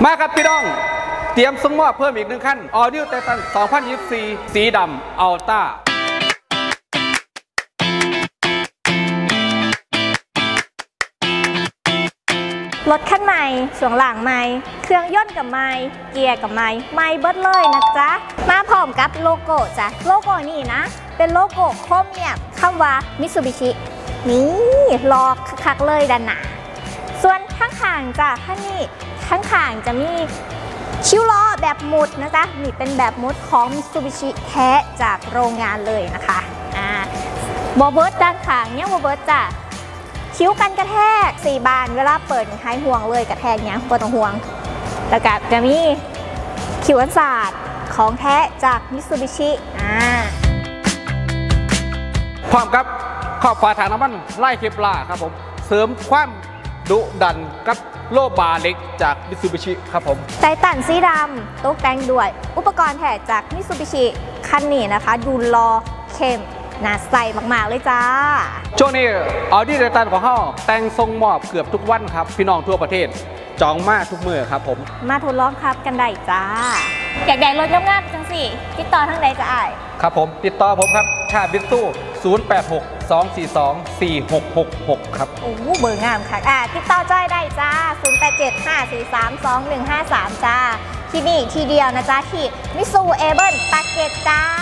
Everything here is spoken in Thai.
มาครับพี่น้องเตรียมส่งมอบเพิ่มอีก1 ขั้นออดิวไททัน2024สีดำอัลต้ารถคันใหม่ช่วงหลังใหม่เครื่องยนต์กับใหม่เกียร์กับใหม่เบิดเลยนะจ๊ะมาพร้อมกับโลโก้จ้ะโลโก้นี่นะเป็นโลโก้โครเมียมคำว่ามิตซูบิชินี่ลอกคักเลยด้านหน้าส่วนข้างๆจ้ะท่านนี้ข้างๆจะมีคิ้วล้อแบบมุดนะจ๊ะนี่เป็นแบบมุดของมิตซูบิชิแท้จากโรงงานเลยนะคะบอเบิร์ตด้านข้างเนี่ยบอเบิร์ตจ้ะคิ้วกันกระแทก4 บานเวลาเปิดหายห่วงเลยกระแทกเนี้ยบ่ต้องห่วงแล้วก็จะมีคิ้วกันศาสตร์ของแท้จากมิตซูบิชิพร้อมกับขอบฝาถังน้ำมันไล่เคปลาครับผมเสริมความดุดันกับโลบาเล็กจากมิตซูบิชิครับผมไททันสีดำตกแต่งด้วยอุปกรณ์แท้จากมิตซูบิชิคันนี้นะคะดูรอเข้มน่าใส่มากๆเลยจ้าช่วงนี้ออดี้ไททันของเขาแต่งทรงมอบเกือบทุกวันครับพี่น้องทั่วประเทศจองมาทุกมือครับผมมาทดลองขับกันได้จ้าอยากได้รถงามๆจังสิติดต่อทางใดจะอ้ายครับผมติดต่อผมครับชาบิสตู้0862424666ครับโอ้เบอร์งามค่ะติดต่อจ้อยได้จ้า0875432153จ้าที่นี่ทีเดียวนะจ้าที่มิซูเอเบิลปากเกตจ้า